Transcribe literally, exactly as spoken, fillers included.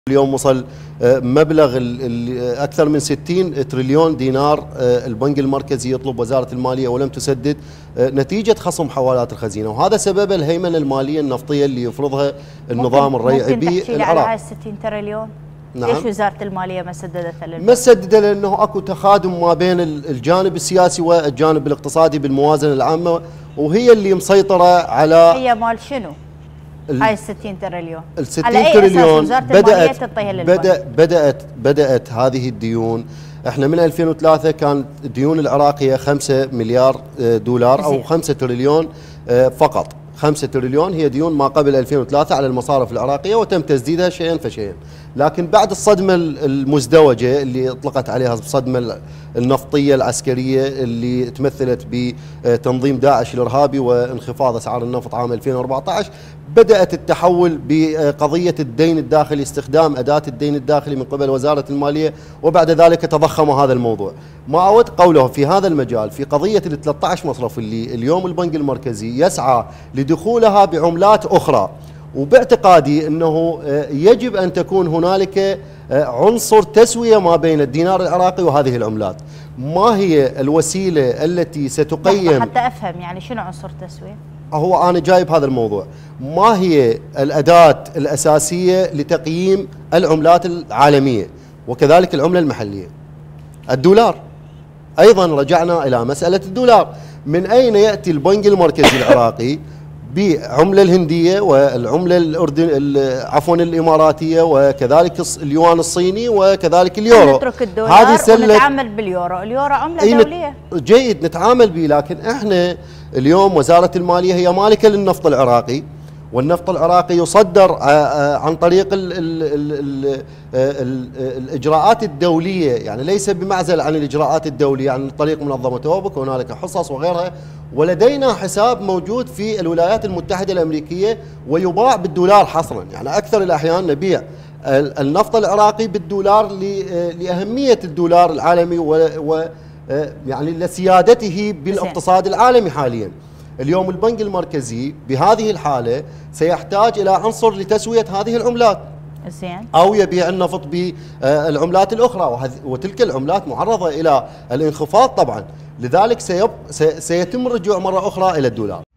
اليوم وصل مبلغ أكثر من ستين تريليون دينار البنك المركزي يطلب وزارة المالية ولم تسدد نتيجة خصم حوالات الخزينة، وهذا سبب الهيمنة المالية النفطية اللي يفرضها النظام الريعي بالعراق. على ستين تريليون نعم. ليش وزارة المالية ما سددتها للبنك؟ ما سددها لأنه أكو تخادم ما بين الجانب السياسي والجانب الاقتصادي بالموازنة العامة، وهي اللي مسيطرة على هي مال شنو؟ هاي ستين تريليون ال ستين تريليون بدأت بدأ بدأت بدأت هذه الديون. احنا من ألفين وثلاثة كان الديون العراقية خمسة مليار دولار او خمسة تريليون فقط. خمسة تريليون هي ديون ما قبل ألفين وثلاثة على المصارف العراقية، وتم تسديدها شيئا فشيئا. لكن بعد الصدمة المزدوجة اللي اطلقت عليها الصدمة النفطية العسكرية اللي تمثلت بتنظيم داعش الإرهابي وانخفاض أسعار النفط عام ألفين وأربعة عشر، بدأت التحول بقضية الدين الداخلي، استخدام أداة الدين الداخلي من قبل وزارة المالية، وبعد ذلك تضخم هذا الموضوع. ما أود قوله في هذا المجال في قضية ال ثلاثة عشر مصرف اللي اليوم البنك المركزي يسعى لدخولها بعملات أخرى، وباعتقادي أنه يجب أن تكون هنالك عنصر تسوية ما بين الدينار العراقي وهذه العملات. ما هي الوسيلة التي ستقيم؟ حتى أفهم يعني شنو عنصر تسوية؟ هو أنا جايب هذا الموضوع. ما هي الأداة الأساسية لتقييم العملات العالمية وكذلك العملة المحلية؟ الدولار. أيضا رجعنا إلى مسألة الدولار. من أين يأتي البنك المركزي العراقي بعملة الهندية والعملة الأردن عفوا الإماراتية وكذلك اليوان الصيني وكذلك اليورو؟ نترك الدولار ونتعامل باليورو. اليورو عملة دولية. جيد نتعامل به، لكن احنا اليوم وزارة المالية هي مالكة للنفط العراقي، والنفط العراقي يصدر عن طريق ال ال ال ال الإجراءات الدولية، يعني ليس بمعزل عن الإجراءات الدولية عن طريق منظمة أوبك، وهنالك حصص وغيرها، ولدينا حساب موجود في الولايات المتحدة الأمريكيه ويباع بالدولار حصرا. يعني أكثر الأحيان نبيع النفط العراقي بالدولار لأهمية الدولار العالمي و يعني لسيادته بالاقتصاد العالمي حاليا. اليوم البنك المركزي بهذه الحالة سيحتاج إلى عنصر لتسوية هذه العملات، زين، أو يبيع النفط بالعملات الأخرى، وتلك العملات معرضة إلى الانخفاض طبعا. لذلك سيب سيتم الرجوع مرة أخرى إلى الدولار.